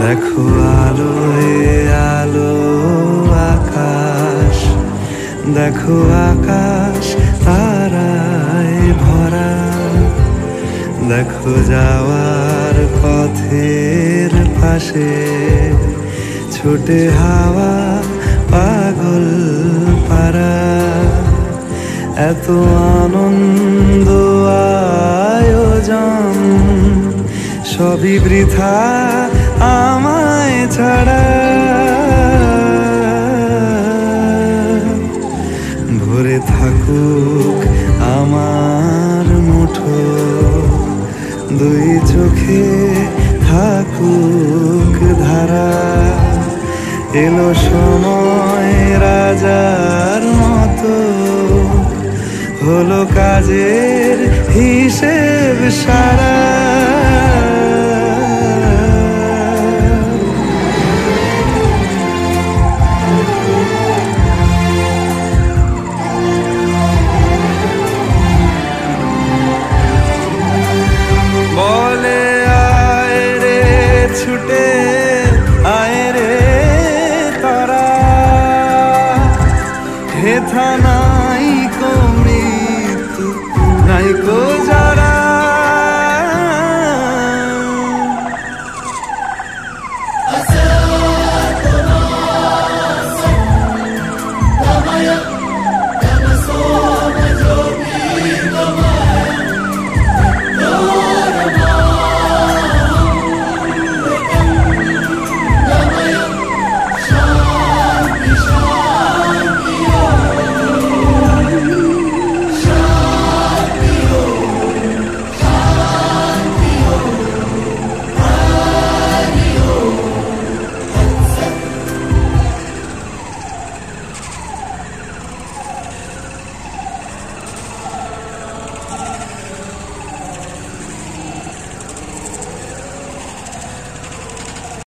দেখো আলোয় আলো আকাশ, দেখো আকাশ তারায় ভরা, দেখো যাওয়ার পথের পাশে ছুটে হাওয়া পাগল পারা। এত আনন্দ আয়োজন সবই বৃথা আমায় ছাড়া। ভরে থাকুক আমার মুঠো, দুই চোখে থাকুক ধারা। এলো সময় রাজার মতো, হলো কাজের হিসেব সারা।